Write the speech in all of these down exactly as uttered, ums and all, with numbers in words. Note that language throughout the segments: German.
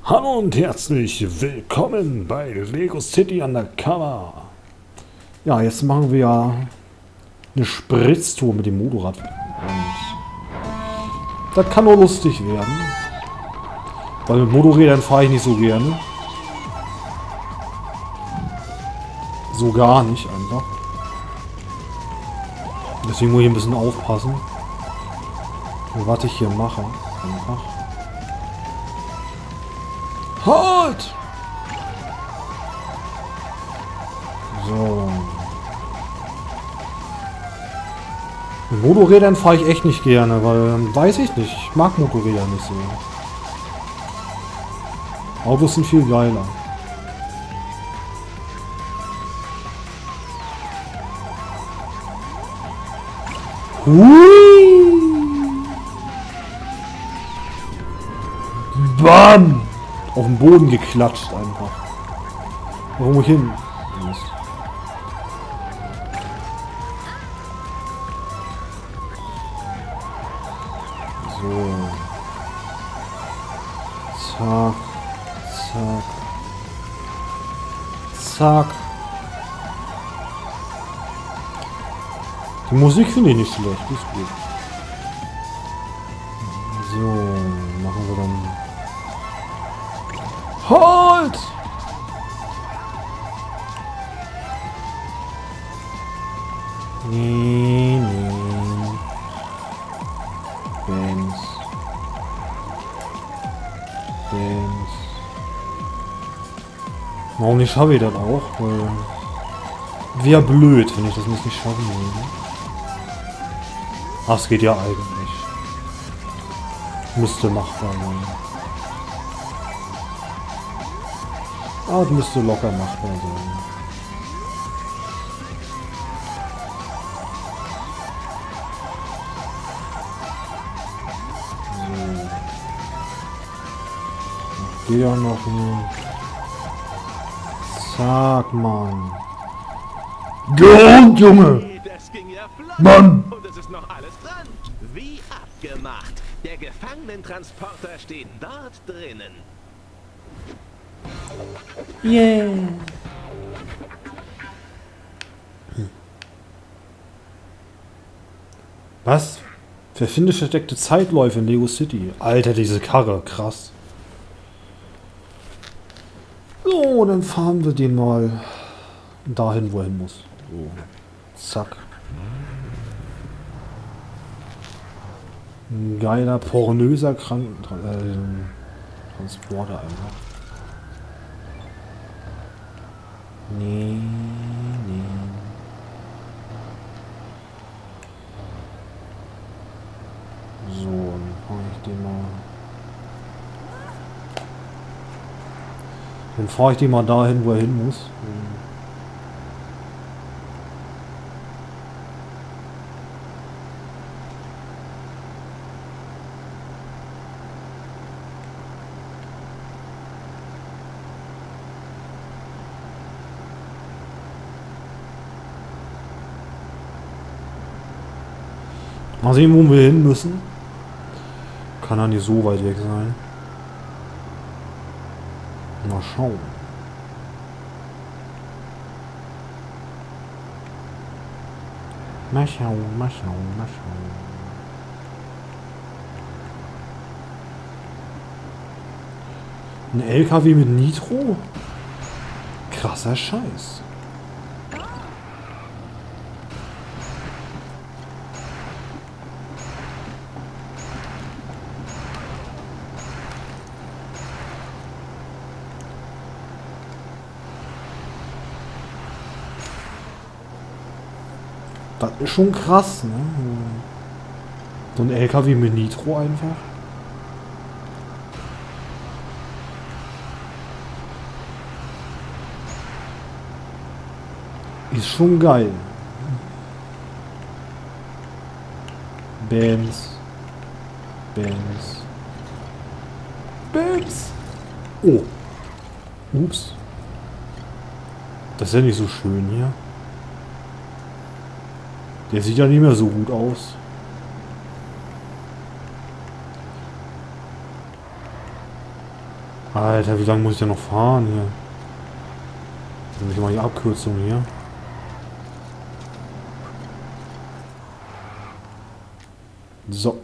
Hallo und herzlich willkommen bei Lego City Undercover. Ja, jetzt machen wir ja eine Spritztour mit dem Motorrad. Und das kann nur lustig werden. Weil mit Motorrädern fahre ich nicht so gerne. So gar nicht einfach. Deswegen muss ich ein bisschen aufpassen, was ich hier mache. Einfach. Halt! So. Mit Motorrädern fahre ich echt nicht gerne, weil, weiß ich nicht, ich mag Motorräder nicht so. Autos sind viel geiler. Hui! Bam! Auf den Boden geklatscht einfach. Wo muss ich hin? So. Zack. Zack. Zack. Die Musik finde ich nicht schlecht, die ist gut. So, machen wir dann... Halt! Nee, nee. Bams. Bams. Warum nicht schaffe ich das auch? Weil... wäre blöd, wenn ich das nicht schaffen würde. Ach, es geht ja eigentlich. Müsste machbar sein. Ah, das müsste locker machbar sein. So. Geht ja noch hier. Zack, Mann. Grund, Junge! Das ging ja flott. Mann! Und es ist noch alles dran. Wie abgemacht. Der Gefangenentransporter steht dort drinnen. Yeah! Hm. Was? Verfinde versteckte Zeitläufe in Lego City. Alter, diese Karre. Krass. So, dann fahren wir den mal dahin, wo er hin muss. So. Zack. Ein geiler, pornöser Kranken äh, Transporter einfach. Nee, nee. So, dann fahre ich den mal. Dann fahre ich den mal dahin, wo er hin muss. Mal sehen, wo wir hin müssen. Kann ja nicht so weit weg sein. Mal schauen. Mal schauen, mal schauen, mal schauen. Ein L K W mit Nitro? Krasser Scheiß. Das ist schon krass, ne? So ein L K W mit Nitro einfach. Ist schon geil. Bams. Bams. Bams. Oh. Ups. Das ist ja nicht so schön hier. Der sieht ja nicht mehr so gut aus. Alter, wie lange muss ich denn noch fahren hier? Das ist mal die Abkürzung hier. So.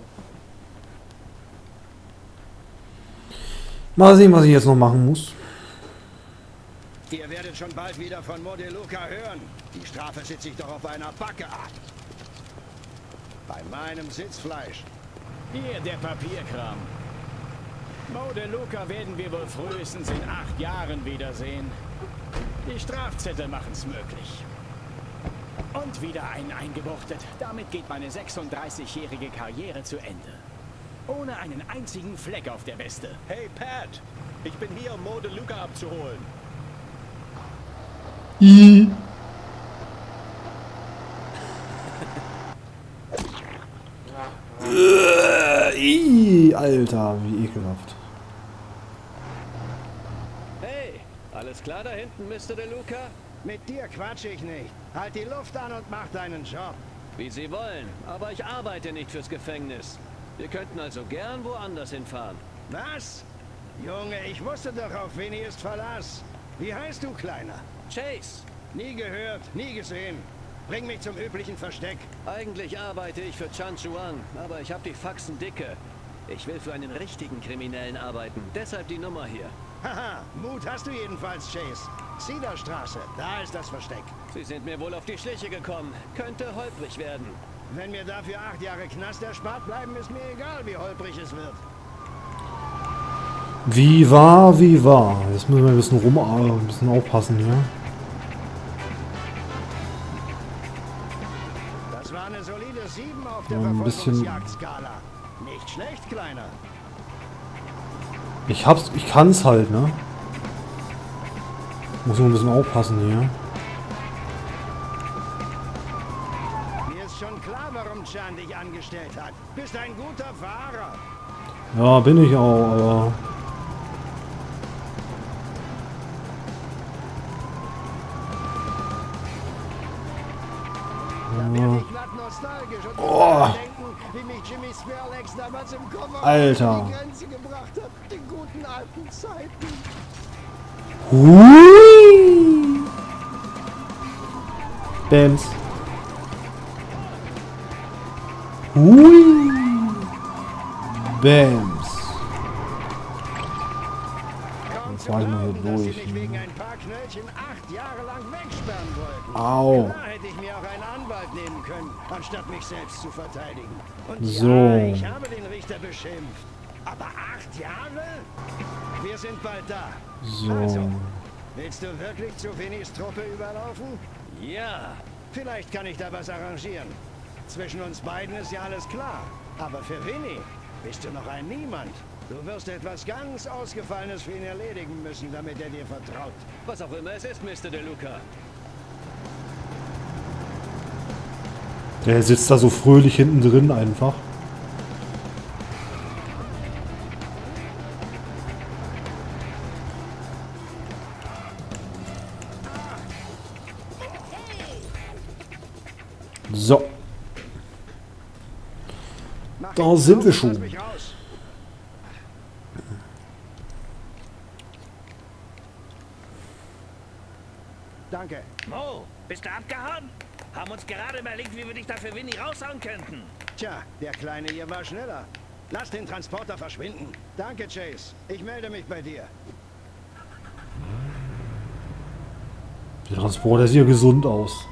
Mal sehen, was ich jetzt noch machen muss. Ihr werdet schon bald wieder von Modeluca hören. Die Strafe sitze ich doch auf einer Backe ab. Bei meinem Sitzfleisch. Hier der Papierkram. Modeluca werden wir wohl frühestens in acht Jahren wiedersehen. Die Strafzettel machen's möglich. Und wieder einen eingebuchtet. Damit geht meine sechsunddreißigjährige Karriere zu Ende. Ohne einen einzigen Fleck auf der Weste. Hey Pat, ich bin hier, um Modeluca abzuholen. I. I, Alter, wie ekelhaft. Hey, alles klar da hinten, Mister De Luca? Mit dir quatsch ich nicht. Halt die Luft an und mach deinen Job. Wie Sie wollen, aber ich arbeite nicht fürs Gefängnis. Wir könnten also gern woanders hinfahren. Was? Junge, ich wusste doch, auf Winnie ist Verlass. Wie heißt du, Kleiner? Chase! Nie gehört, nie gesehen. Bring mich zum üblichen Versteck. Eigentlich arbeite ich für Chan Chuang, aber ich habe die Faxen dicke. Ich will für einen richtigen Kriminellen arbeiten, deshalb die Nummer hier. Haha, Mut hast du jedenfalls, Chase. Cedar-Straße, da ist das Versteck. Sie sind mir wohl auf die Schliche gekommen. Könnte holprig werden. Wenn mir dafür acht Jahre Knast erspart bleiben, ist mir egal, wie holprig es wird. Wie war, wie war. Jetzt müssen wir ein bisschen rum, ein bisschen aufpassen hier. Das war eine solide sieben auf der Ja, ein bisschen- Verfolgungsjagdskala. Nicht schlecht, Kleiner. Ich hab's, ich kann's halt, ne? Muss nur ein bisschen aufpassen hier. Mir ist schon klar, warum Chan dich angestellt hat. Bist ein guter Fahrer. Ja, bin ich auch, aber... Da werde ich glatt nostalgisch und Oh. denken, wie mich Jimmy Smirlex damals im Koffer Alter. an die Grenze gebracht hat. Die guten alten Zeiten. Hui! Bams. Hui! Bams. Kaum Jetzt zu fahr ich mal hier glauben, dass sie durch, mich ne? wegen ein paar Knöllchen acht Jahre lang wegsperren wollten. Au. Da hätte ich mir auch einen Anwalt nehmen können, anstatt mich selbst zu verteidigen. Und So. ja, ich habe den Richter beschimpft. Aber acht Jahre? Wir sind bald da. So. Also, willst du wirklich zu Winnies Truppe überlaufen? Ja, Vielleicht kann ich da was arrangieren. Zwischen uns beiden ist ja alles klar. Aber für Winnie bist du noch ein Niemand. Du wirst etwas ganz Ausgefallenes für ihn erledigen müssen, damit er dir vertraut. was auch immer es ist, Mister De Luca. Der sitzt da so fröhlich hinten drin einfach. So, Mach Da ihn sind auf wir und schon. lass mich raus. Danke. Mo, bist du abgehauen? Haben uns gerade überlegt, wie wir dich da für Winnie raushauen könnten. Tja, der Kleine hier war schneller. Lass den Transporter verschwinden. Danke, Chase. Ich melde mich bei dir. der Transporter sieht ja gesund aus.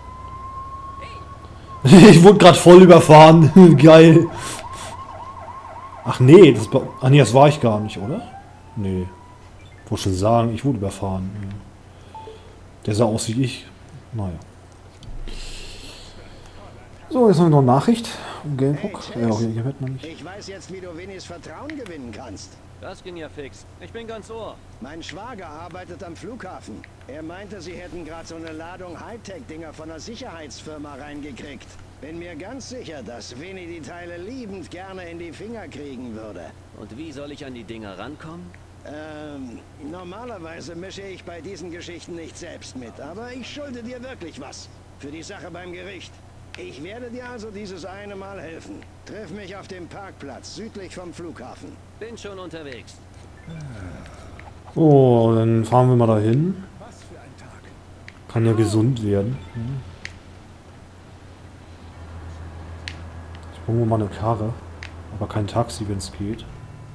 Ich wurde gerade voll überfahren. Geil. Ach nee, das, war- ach nee, das war ich gar nicht, oder? Nee. Wollte schon sagen, ich wurde überfahren. Ja. Der sah aus wie ich. Naja. So, jetzt haben wir noch eine Nachricht. Um Gamehook. Hey, Ja, Chase. okay, hier hört man nicht. Ich weiß jetzt, wie du Winnies Vertrauen gewinnen kannst. Das ging ja fix. Ich bin ganz ohr. Mein Schwager arbeitet am Flughafen. Er meinte, sie hätten gerade so eine Ladung Hightech-Dinger von einer Sicherheitsfirma reingekriegt. Bin mir ganz sicher, dass Winnie die Teile liebend gerne in die Finger kriegen würde. Und wie soll ich an die Dinger rankommen? Ähm, normalerweise mische ich bei diesen Geschichten nicht selbst mit, aber ich schulde dir wirklich was. Für die Sache beim Gericht. Ich werde dir also dieses eine Mal helfen. Triff mich auf dem Parkplatz südlich vom Flughafen. Bin schon unterwegs. Oh, dann fahren wir mal dahin. Was für ein Tag. Kann ja gesund werden. Ich brauche mal eine Karre. Aber kein Taxi, wenn es geht.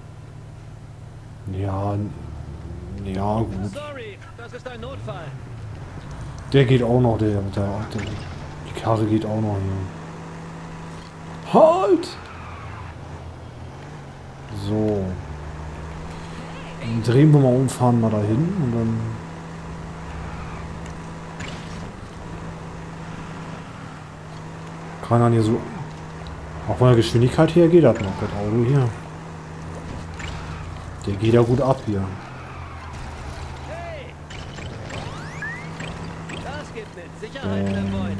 Ja, n- ja, gut. Sorry, das ist ein Notfall. Der geht auch noch, der, der, der. Die Karre geht auch noch hier. Halt! So. Dann drehen wir mal um, fahren mal dahin und dann. Kann dann hier so. Auch von der Geschwindigkeit her geht das noch, das Auto hier. Der geht ja gut ab hier. Hey! Das gibt mit Sicherheit eine Beute.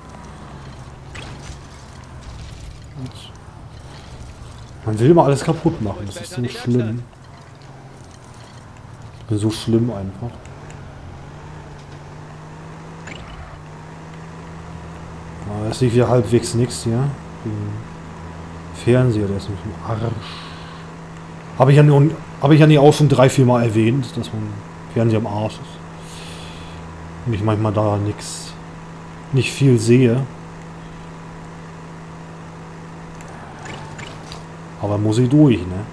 Man will immer alles kaputt machen, das ist so schlimm. So schlimm einfach. Ah, das liegt ja halbwegs nichts hier. Den Fernseher, der ist nicht im Arsch. Habe ich ja nun, habe ich ja nie auch schon drei, vier Mal erwähnt, dass mein Fernseher am Arsch ist. Und ich manchmal da nichts, nicht viel sehe. Aber muss ich durch, ne?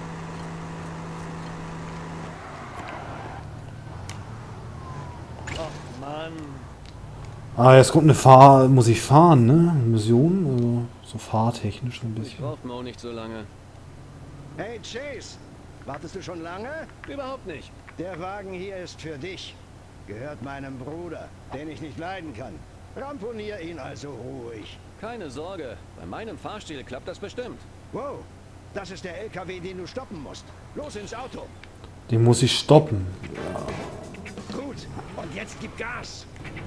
Och Mann. Ah, jetzt kommt eine Fahr... Muss ich fahren, ne? Eine Mission, also so fahrtechnisch ein Ich bisschen. braucht mir auch nicht so lange. Hey Chase, wartest du schon lange? Überhaupt nicht. Der Wagen hier ist für dich. Gehört meinem Bruder, den ich nicht leiden kann. Ramponier ihn also ruhig. Keine Sorge, bei meinem Fahrstil klappt das bestimmt. Wow, das ist der L K W, den du stoppen musst. Los ins Auto. Den muss ich stoppen. Gut, und jetzt gib Gas.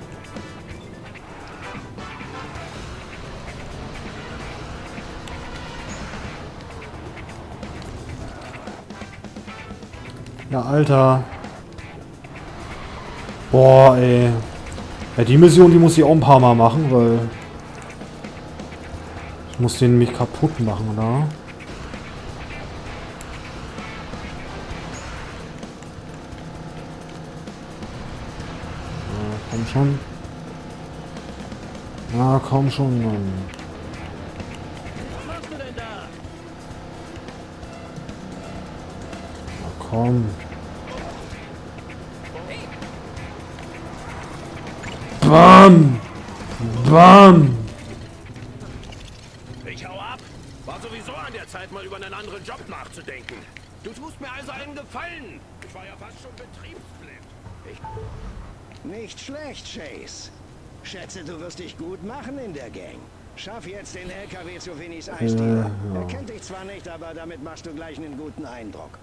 Ja, Alter. Boah, ey. Ja, die Mission, die muss ich auch ein paar Mal machen, weil... Ich muss den mich kaputt machen, oder? Ja, komm schon. Na, komm schon, Mann. Was machst du denn da? Na, komm. Bam! Bam! Ich hau ab. War sowieso an der Zeit, mal über einen anderen Job nachzudenken. Du tust mir also einen Gefallen. Ich war ja fast schon betriebsblind. Ich Nicht schlecht, Chase. Schätze, du wirst dich gut machen in der Gang. Schaff jetzt den L K W zu Vinnys Eisdiele. ja. Er kennt dich zwar nicht, aber damit machst du gleich einen guten Eindruck.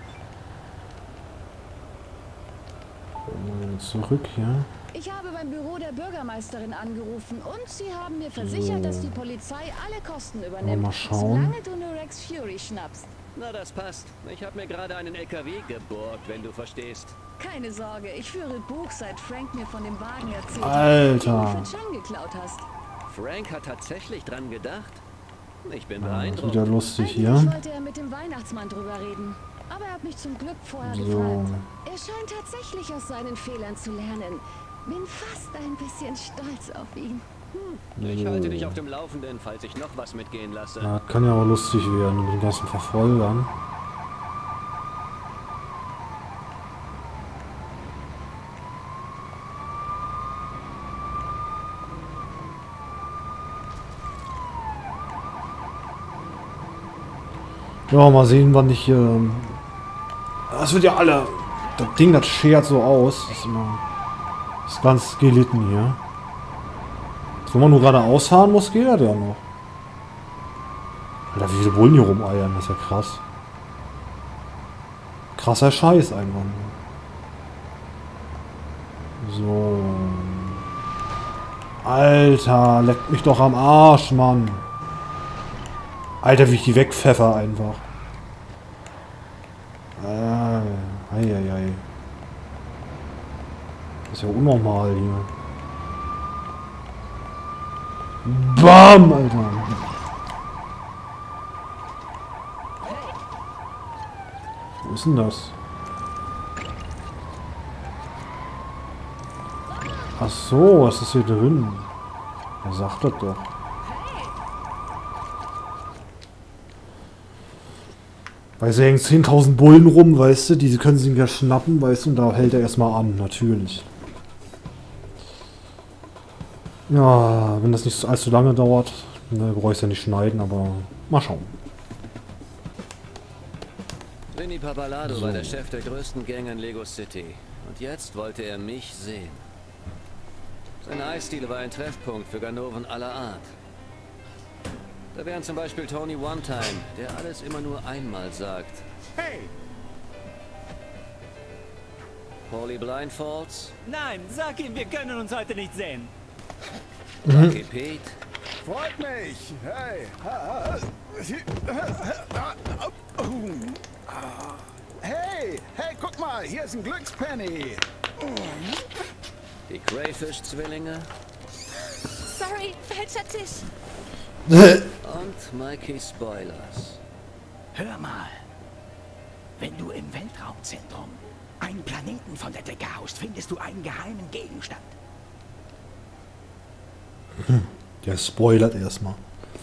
Zurück hier. Ich habe beim Büro der Bürgermeisterin angerufen und sie haben mir versichert, dass die Polizei alle Kosten übernimmt, Mal schauen. solange du nur Rex Fury schnappst. Na, das passt. Ich habe mir gerade einen L K W geborgt, wenn du verstehst. Keine Sorge, ich führe Buch, seit Frank mir von dem Wagen erzählt Alter. hat, den du für Chan geklaut hast. Frank hat tatsächlich dran gedacht. Ich bin Ja, ist beeindruckt. wieder lustig Eigentlich hier. wollte er mit dem Weihnachtsmann drüber reden, aber er hat mich zum Glück vorher So. gefragt. Er scheint tatsächlich aus seinen Fehlern zu lernen. Bin fast ein bisschen stolz auf ihn. Ich halte dich auf dem Laufenden, falls ich noch was mitgehen lasse. Ja, kann ja auch lustig werden mit den ganzen Verfolgern. Ja, mal sehen, wann ich hier... Das wird ja alle... Das Ding, das schert so aus. Das ist immer... Das ist ganz gelitten hier. Wenn man nur geradeaus fahren muss, geht das ja noch. Alter, wie viele Bullen hier rumeiern, das ist ja krass. Krasser Scheiß einfach. So. Alter, leckt mich doch am Arsch, Mann. Alter, wie ich die wegpfeffer einfach. Ah, ei, ei, ei. Das ist ja unnormal hier. Bam, Alter. Wo ist denn das? Ach so, was ist hier drin? Er sagt das doch. Weil sie hängen zehntausend Bullen rum, weißt du, diese können sie ihn ja schnappen, weißt du, und da hält er erstmal an, natürlich. Ja, wenn das nicht allzu lange dauert, ne, brauche ich es ja nicht schneiden, aber mal schauen. Vinny Pappalardo So. war der Chef der größten Gang in Lego City. Und jetzt wollte er mich sehen. Seine Eisdiele war ein Treffpunkt für Ganoven aller Art. Da wären zum Beispiel Tony One Time, der alles immer nur einmal sagt. Hey! Paulie Blindfolds, Nein, sag ihm, wir können uns heute nicht sehen. Lucky Pete, Freut mich. Hey. Hey, hey, guck mal, hier ist ein Glückspenny. die Crayfish-Zwillinge Sorry, falscher Tisch. und Mikey Spoilers. Hör mal. Wenn du im Weltraumzentrum einen Planeten von der Decke haust, findest du einen geheimen Gegenstand. Der spoilert erstmal.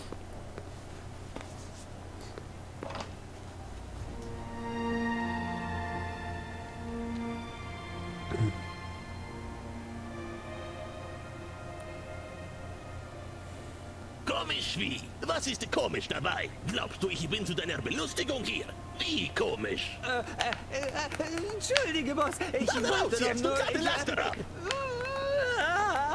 Komisch wie? Was ist komisch dabei? Glaubst du, ich bin zu deiner Belustigung hier? Wie komisch? Äh, äh, äh, entschuldige, Boss. Ich Dann raus wollte jetzt, doch du nur... kleine Lasterer! Ah.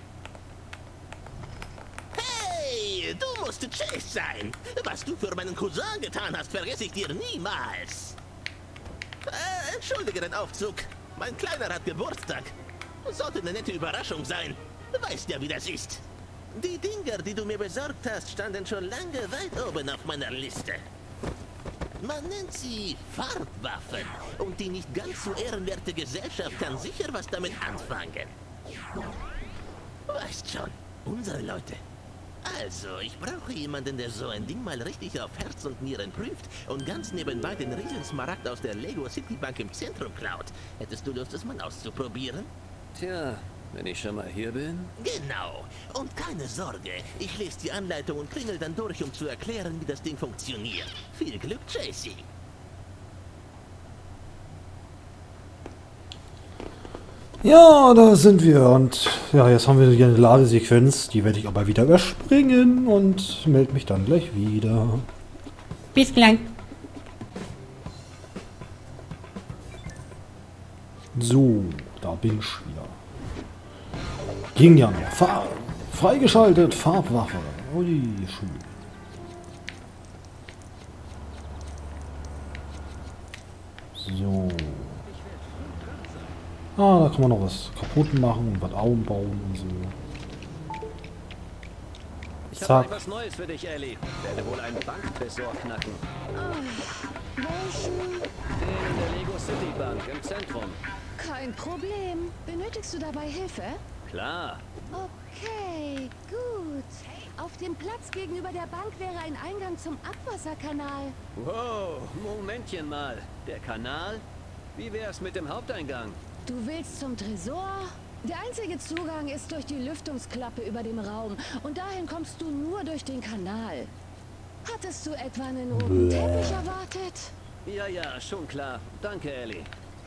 Hey, du musst Chase sein. Was du für meinen Cousin getan hast, vergesse ich dir niemals. Äh, entschuldige den Aufzug. Mein Kleiner hat Geburtstag. Sollte eine nette Überraschung sein. Weißt ja, wie das ist. Die Dinger, die du mir besorgt hast, standen schon lange weit oben auf meiner Liste. Man nennt sie Farbwaffen. Und die nicht ganz so ehrenwerte Gesellschaft kann sicher was damit anfangen. Weißt schon, unsere Leute. Also, ich brauche jemanden, der so ein Ding mal richtig auf Herz und Nieren prüft und ganz nebenbei den Riesensmaragd aus der Lego City Bank im Zentrum klaut. Hättest du Lust, es mal auszuprobieren? Tja, wenn ich schon mal hier bin. Genau. Und keine Sorge, ich lese die Anleitung und klingel dann durch, um zu erklären, wie das Ding funktioniert. Viel Glück, Chasey. Ja, da sind wir und ja, jetzt haben wir hier eine Ladesequenz, die werde ich aber wieder überspringen und melde mich dann gleich wieder. Bis gleich. So, da bin ich wieder. Ging ja noch. Fahr freigeschaltet, Farbwaffe. Ui, schön. So. Ah, da kann man noch was kaputt machen und was aufbauen und so. Ich habe Zack. etwas Neues für dich, Ellie. Werde wohl einen Banktresor knacken. Welchen? Den in der Lego City Bank im Zentrum. Kein Problem. Benötigst du dabei Hilfe? Klar. Okay, gut. Auf dem Platz gegenüber der Bank wäre ein Eingang zum Abwasserkanal. Wow, Momentchen mal. Der Kanal? Wie wär's mit dem Haupteingang? Du willst zum Tresor? Der einzige Zugang ist durch die Lüftungsklappe über dem Raum. Und dahin kommst du nur durch den Kanal. Hattest du etwa einen roten Teppich erwartet? Ja, ja, schon klar. Danke, Ellie.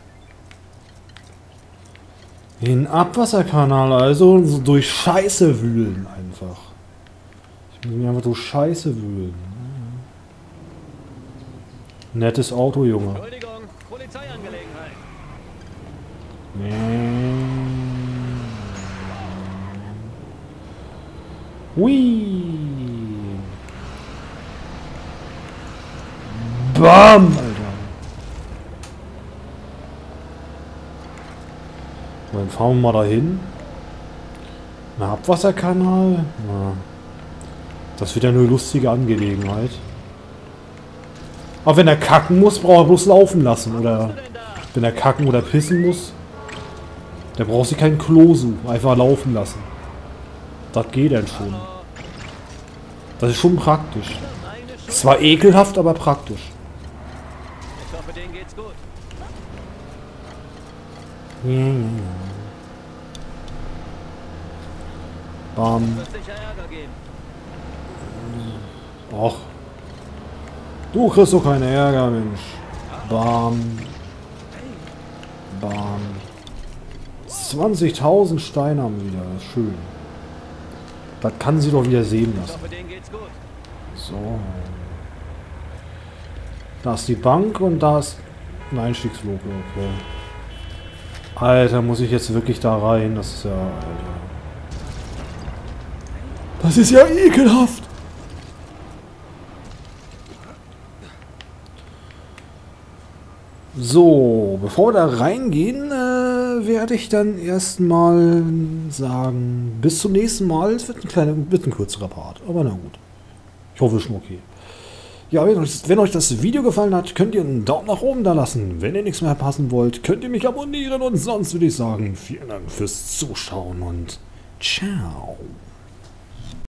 Den Abwasserkanal, also so durch Scheiße wühlen einfach. Ich muss mich einfach durch Scheiße wühlen. Nettes Auto, Junge. Entschuldigung, Polizeiangelegenheit. Hui. Bam, Alter. Dann fahren wir mal dahin. Ein Abwasserkanal. Ja. Das wird ja eine lustige Angelegenheit. Aber wenn er kacken muss, braucht er bloß laufen lassen. Oder wenn er kacken oder pissen muss, der braucht sich kein Klo suchen. Einfach laufen lassen. Das geht dann schon. Das ist schon praktisch. Zwar ekelhaft, aber praktisch. Ich hoffe, denen geht's gut. Ja, ja, ja. Bam. Och. Du kriegst doch keinen Ärger, Mensch. Bam. Bam. zwanzigtausend Steine haben wir wieder. Das ist schön. Das kann sie doch wieder sehen lassen. So. Da ist die Bank und da ist ein Einstiegslogo. Okay. Alter, muss ich jetzt wirklich da rein? Das ist ja... Alter. Das ist ja ekelhaft! So, bevor wir da reingehen, äh, werde ich dann erstmal sagen, bis zum nächsten Mal. Es wird ein kleiner, wird ein kürzerer Part, aber na gut. Ich hoffe, es ist schon okay. Ja, wenn euch, wenn euch das Video gefallen hat, könnt ihr einen Daumen nach oben da lassen. Wenn ihr nichts mehr verpassen wollt, könnt ihr mich abonnieren und sonst würde ich sagen, vielen Dank fürs Zuschauen und ciao.